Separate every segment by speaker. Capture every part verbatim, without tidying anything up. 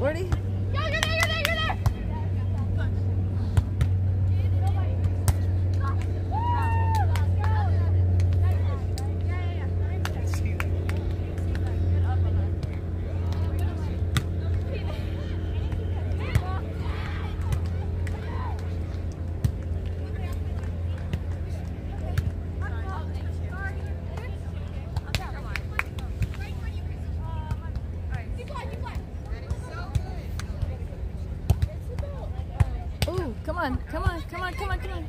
Speaker 1: Where'd he?
Speaker 2: Go, you're there, you're there, you're there!
Speaker 1: Ooh, come on, come on, come on, come on, come on.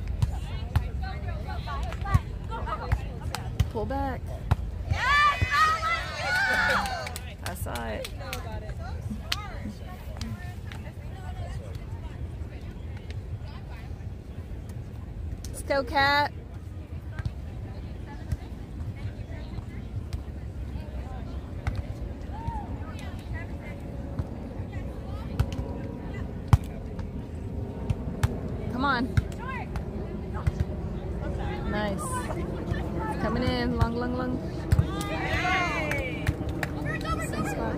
Speaker 1: Pull back. I saw it. Let's go, Cat. Come on. Nice. Coming in. Long, long, long. Same spot.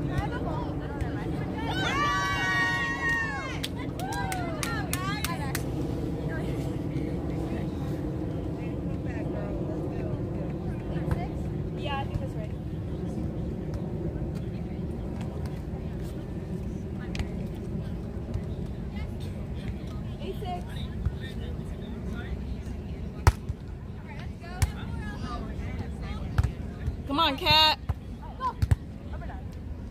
Speaker 2: Yeah, I think that's right. eight six.
Speaker 1: Come on, Cat.
Speaker 2: Go. Up or down?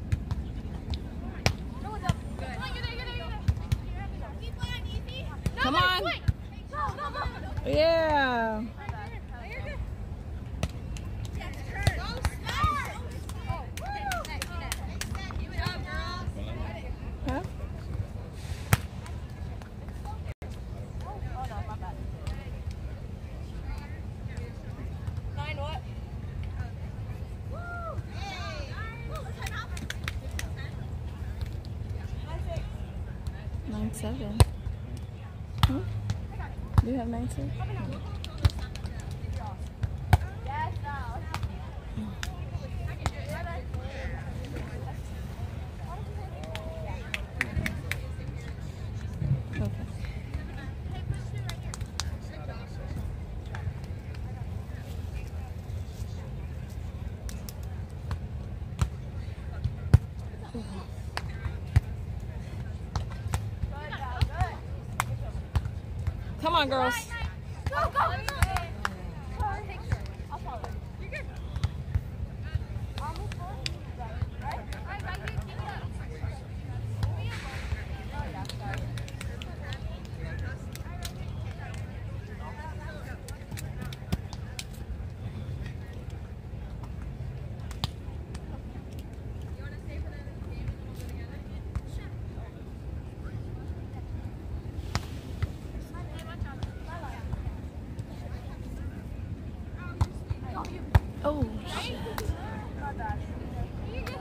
Speaker 2: No one's up. Good. Come on, you're there, you're there, you're there. Keep playing, easy. No,
Speaker 1: Come
Speaker 2: no,
Speaker 1: on.
Speaker 2: swing. Go, go, go.
Speaker 1: Yeah.
Speaker 2: You're good. Go, smart. Oh, woo. Keep it up, girls.
Speaker 1: Huh?
Speaker 2: Oh, no, my bad. Nine what?
Speaker 1: Nine seven. Hmm? Do you have nine seven?
Speaker 2: Yes, now.
Speaker 1: Okay. Come on, girls.
Speaker 2: Go, go. I'll follow. You're good. Almost full. Right? Right, right here. Keep it up. Oh, yeah, sorry.
Speaker 1: Oh, shit.
Speaker 2: Not bad. You're good.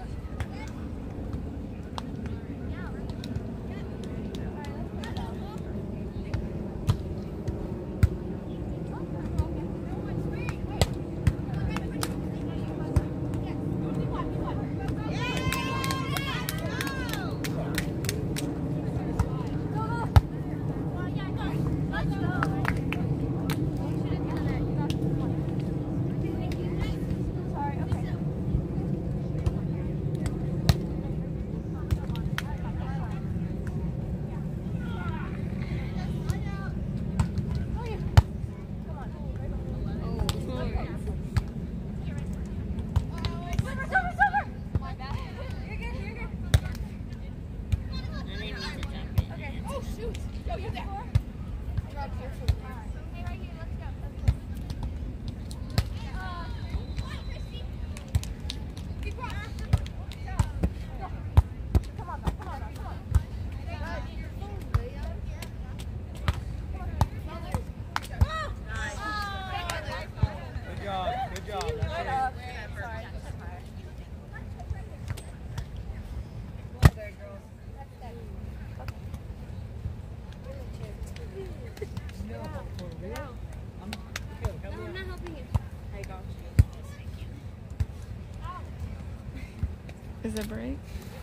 Speaker 1: Is it break?